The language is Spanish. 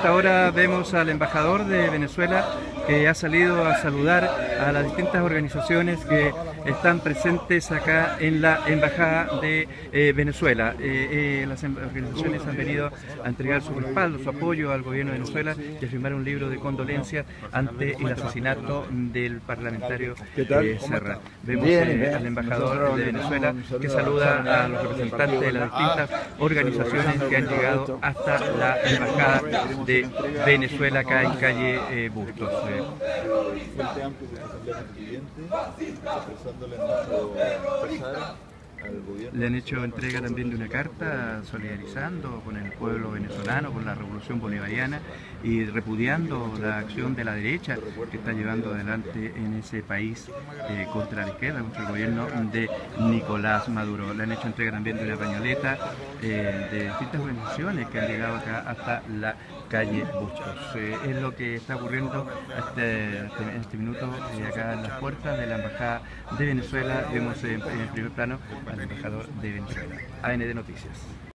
esta hora vemos al embajador de Venezuela que ha salido a saludar a las distintas organizaciones que están presentes acá en la Embajada de Venezuela. Las organizaciones han venido a entregar su respaldo, su apoyo al gobierno de Venezuela y a firmar un libro de condolencia ante el asesinato del parlamentario Serra. Vemos al embajador de Venezuela que saluda a los representantes de las distintas organizaciones que han llegado hasta la Embajada de Venezuela acá en calle Bustos. Frente Amplio de la Asamblea Constituyente, expresándole nuestro pesar al gobierno. Le han hecho entrega también de una carta solidarizando con el pueblo venezolano, con la revolución bolivariana y repudiando la acción de la derecha que está llevando adelante en ese país contra la izquierda, contra el gobierno de Nicolás Maduro. Le han hecho entrega también de una pañoleta de distintas organizaciones que han llegado acá hasta la calle Bustos. Es lo que está ocurriendo en este minuto acá en las puertas de la Embajada de Venezuela. Vemos en el primer plano al embajador de Venezuela. AND Noticias.